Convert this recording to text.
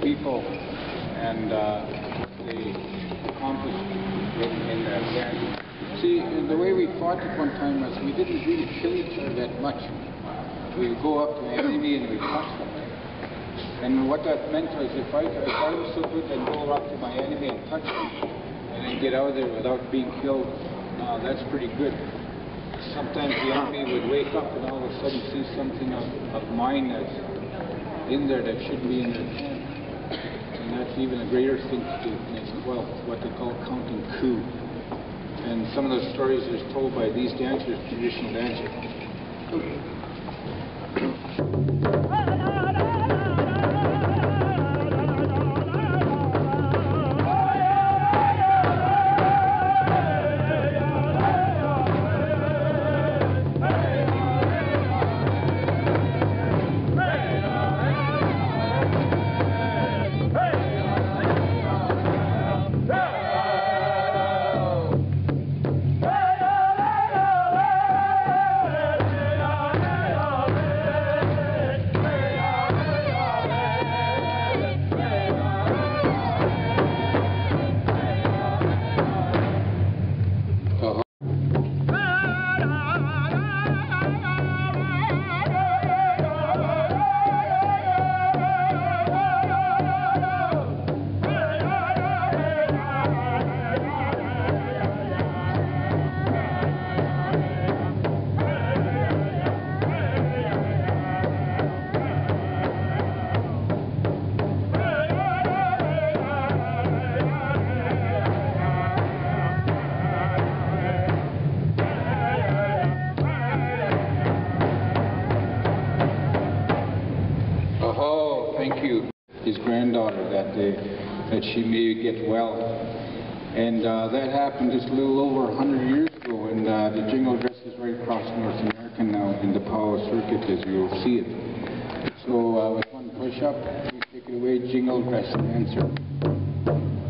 people, and they accomplished in that dance. See, the way we fought at one time was we didn't really kill each other that much. We would go up to the enemy and we'd touch them. And what that meant was if I was so good, I'd go up to my enemy and touch them, and then get out of there without being killed. That's pretty good. Sometimes the enemy would wake up and all of a sudden see something of mine that's in there that shouldn't be in their camp. And that's even a greater thing to do. Well, what they call counting coup. And some of those stories are told by these dancers, traditional dancers. Thank you. His granddaughter that she may get well, and that happened just a little over 100 years ago. And the jingle dress is right across North America now in the Powell Circuit, as you'll see it. So with one push-up, we take it away, jingle dress dancer.